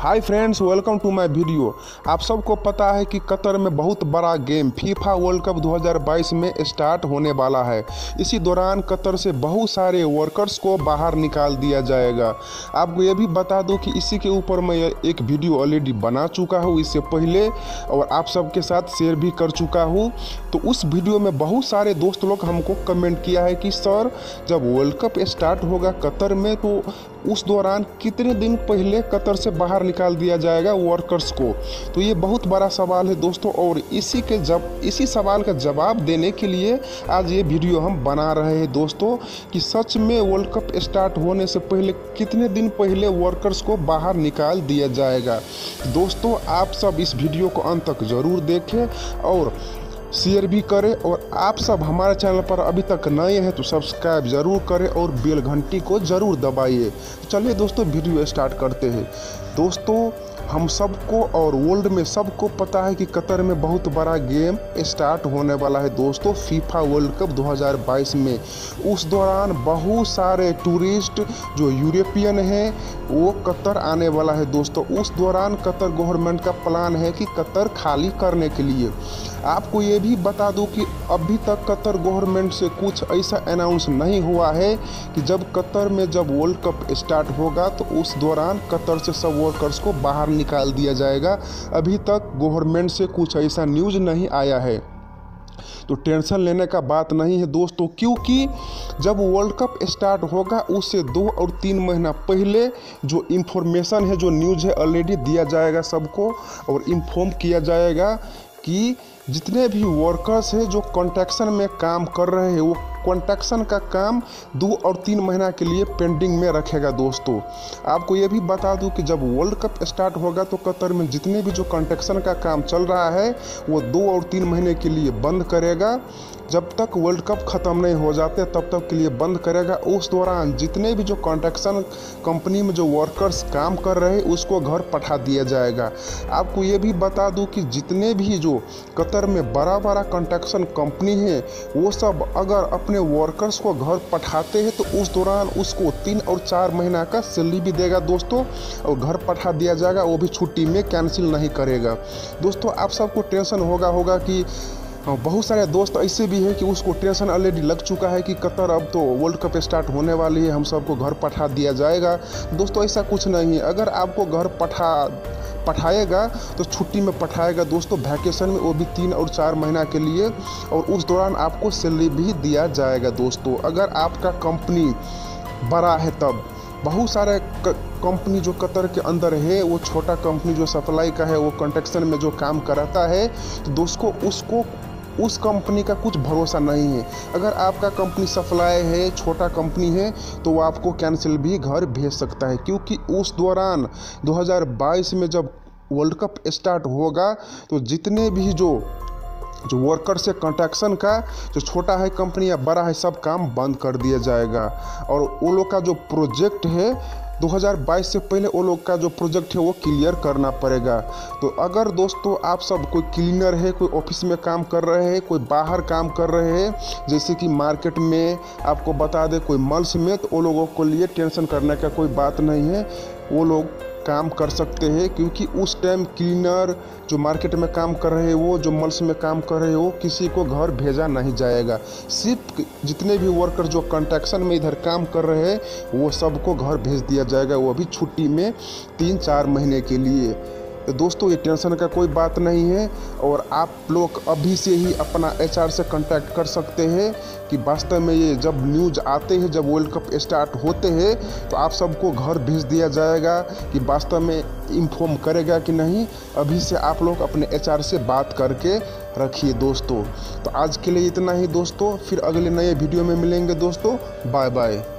Hi friends, welcome to my video. आप सबको पता है कि कतर में बहुत बड़ा गेम फीफा वर्ल्ड कप 2022 में स्टार्ट होने वाला है। इसी दौरान कतर से बहुत सारे वर्कर्स को बाहर निकाल दिया जाएगा। आपको ये भी बता दूं कि इसी के ऊपर मैं एक वीडियो ऑलरेडी बना चुका हूँ इससे पहले, और आप सबके साथ शेयर भी कर चुका हूँ। तो उस वीडियो में बहुत सारे दोस्त लोग हमको कमेंट किया है कि सर, जब वर्ल्ड कप स्टार्ट होगा कतर में तो उस दौरान कितने दिन पहले कतर से बाहर निकाल दिया जाएगा वर्कर्स को। तो ये बहुत बड़ा सवाल है दोस्तों, और इसी सवाल का जवाब देने के लिए आज ये वीडियो हम बना रहे हैं दोस्तों, कि सच में वर्ल्ड कप स्टार्ट होने से पहले कितने दिन पहले वर्कर्स को बाहर निकाल दिया जाएगा। दोस्तों, आप सब इस वीडियो को अंत तक ज़रूर देखें और शेयर भी करें, और आप सब हमारे चैनल पर अभी तक नए हैं तो सब्सक्राइब ज़रूर करें और बेल घंटी को ज़रूर दबाइए। चलिए दोस्तों, वीडियो स्टार्ट करते हैं। दोस्तों, हम सबको और वर्ल्ड में सबको पता है कि कतर में बहुत बड़ा गेम स्टार्ट होने वाला है दोस्तों, फीफा वर्ल्ड कप 2022 में। उस दौरान बहुत सारे टूरिस्ट जो यूरोपियन हैं वो कतर आने वाला है दोस्तों। उस दौरान कतर गवर्नमेंट का प्लान है कि कतर खाली करने के लिए। आपको ये भी बता दूं कि अभी तक कतर गवर्नमेंट से कुछ ऐसा अनाउंस नहीं हुआ है कि जब कतर में जब वर्ल्ड कप स्टार्ट होगा तो उस दौरान कतर से सब वर्कर्स को बाहर निकाल दिया जाएगा। अभी तक गवर्नमेंट से कुछ ऐसा न्यूज़ नहीं आया है, तो टेंशन लेने का बात नहीं है दोस्तों, क्योंकि जब वर्ल्ड कप स्टार्ट होगा उससे 2 और 3 महीना पहले जो इन्फॉर्मेशन है, जो न्यूज़ है, ऑलरेडी दिया जाएगा सबको, और इन्फॉर्म किया जाएगा कि जितने भी वर्कर्स हैं जो कंस्ट्रक्शन में काम कर रहे हैं वो कंस्ट्रक्शन का काम 2 और 3 महीना के लिए पेंडिंग में रखेगा दोस्तों। आपको ये भी बता दूं कि जब वर्ल्ड कप स्टार्ट होगा तो कतर में जितने भी जो कंस्ट्रक्शन का काम चल रहा है वो 2 और 3 महीने के लिए बंद करेगा। जब तक वर्ल्ड कप ख़त्म नहीं हो जाते तब तक के लिए बंद करेगा। उस दौरान जितने भी जो कंस्ट्रक्शन कंपनी में जो वर्कर्स काम कर रहे हैं उसको घर पठा दिया जाएगा। आपको ये भी बता दूं कि जितने भी जो कतर में बड़ा बड़ा कंस्ट्रक्शन कंपनी है वो सब अगर अपने वर्कर्स को घर पठाते हैं तो उस दौरान उसको 3 और 4 महीना का सैलरी भी देगा दोस्तों, और घर पठा दिया जाएगा, वो भी छुट्टी में कैंसिल नहीं करेगा। दोस्तों, आप सबको टेंशन होगा कि बहुत सारे दोस्त ऐसे भी हैं कि उसको टेंशन ऑलरेडी लग चुका है कि कतर अब तो वर्ल्ड कप स्टार्ट होने वाली है, हम सबको घर पठा दिया जाएगा। दोस्तों, ऐसा कुछ नहीं है। अगर आपको घर पठाएगा तो छुट्टी में पठाएगा दोस्तों, वैकेशन में, वो भी 3 और 4 महीना के लिए, और उस दौरान आपको सैलरी भी दिया जाएगा दोस्तों। अगर आपका कंपनी बड़ा है तब बहुत सारे कंपनी जो कतर के अंदर है, वो छोटा कंपनी जो सप्लाई का है, वो कंस्ट्रक्शन में जो काम कराता है, तो दोस्तों उस कंपनी का कुछ भरोसा नहीं है। अगर आपका कंपनी सप्लाई है, छोटा कंपनी है, तो वो आपको कैंसिल भी घर भेज सकता है, क्योंकि उस दौरान 2022 में जब वर्ल्ड कप स्टार्ट होगा तो जितने भी जो वर्कर्स है कंस्ट्रक्शन का, जो छोटा है कंपनी या बड़ा है, सब काम बंद कर दिया जाएगा। और वो लोग का जो प्रोजेक्ट है 2022 से पहले वो लोग का जो प्रोजेक्ट है वो क्लियर करना पड़ेगा। तो अगर दोस्तों आप सब कोई क्लीनर है, कोई ऑफिस में काम कर रहे हैं, कोई बाहर काम कर रहे हैं, जैसे कि मार्केट में आपको बता दें, कोई मॉल्स में, तो वो लोगों को लिए टेंशन करने का कोई बात नहीं है। वो लोग काम कर सकते हैं, क्योंकि उस टाइम क्लीनर जो मार्केट में काम कर रहे हैं, वो जो मॉल्स में काम कर रहे हो, किसी को घर भेजा नहीं जाएगा। सिर्फ जितने भी वर्कर जो कंस्ट्रक्शन में इधर काम कर रहे हैं वो सबको घर भेज दिया जाएगा, वो भी छुट्टी में 3-4 महीने के लिए। तो दोस्तों, ये टेंशन का कोई बात नहीं है, और आप लोग अभी से ही अपना HR से कांटेक्ट कर सकते हैं कि वास्तव में ये जब न्यूज़ आते हैं, जब वर्ल्ड कप स्टार्ट होते हैं, तो आप सबको घर भेज दिया जाएगा कि वास्तव में इन्फॉर्म करेगा कि नहीं। अभी से आप लोग अपने HR से बात करके रखिए दोस्तों। तो आज के लिए इतना ही दोस्तों, फिर अगले नए वीडियो में मिलेंगे दोस्तों। Bye bye.